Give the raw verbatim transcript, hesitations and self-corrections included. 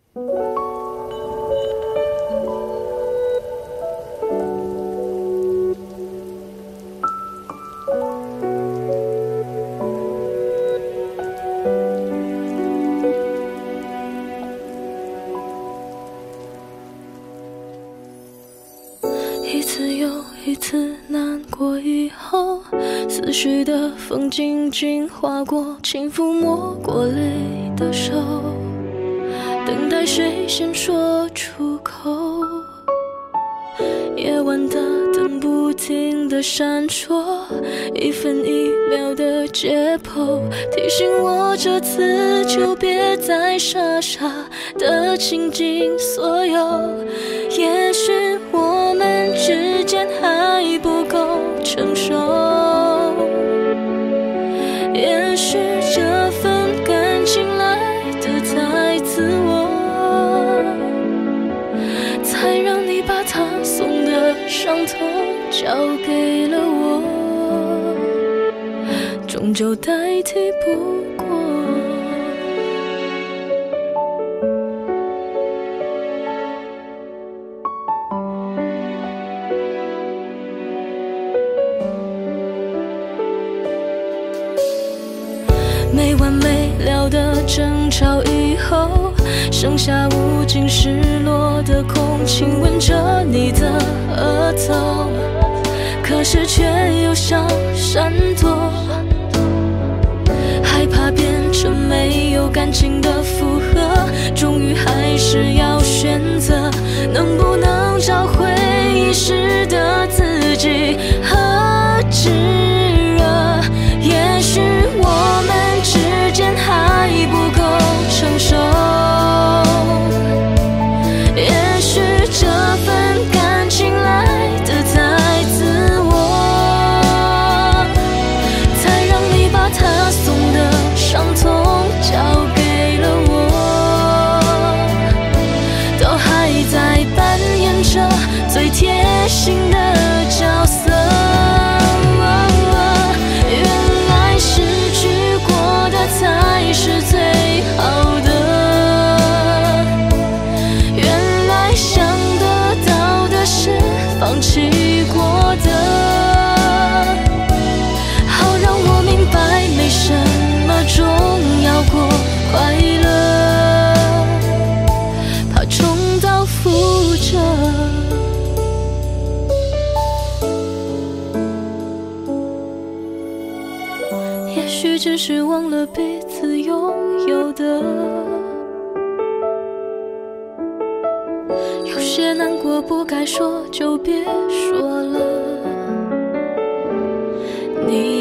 一次又一次难过以后，思绪的风静静划过，轻抚摸过泪的手，等待谁先说出口。夜晚的灯不停地闪烁，一分一秒的解剖，提醒我这次就别再傻傻的倾尽所有。也许我们之间还不够成熟，也许这份感情来得太自我，才让你把它送的伤痛交给了我，终究代替不过。没完没了的争吵以后，剩下无尽失落的空，亲吻着你的额头，可是却又想闪躲，害怕变成没有感情的负荷，终于还是要选择，能不能找回遗失的自己和炙热。也许我们之间还不够成熟，也许这份感情来得太自我，才让你把它送的伤痛交给了我，都还在扮演着最贴心的角色。才是最好的，原来想得到的是放弃过的，好让我明白没什么重要过快乐，怕重蹈覆辙。也许只是忘了彼此拥有的，有些难过不该说就别说了。你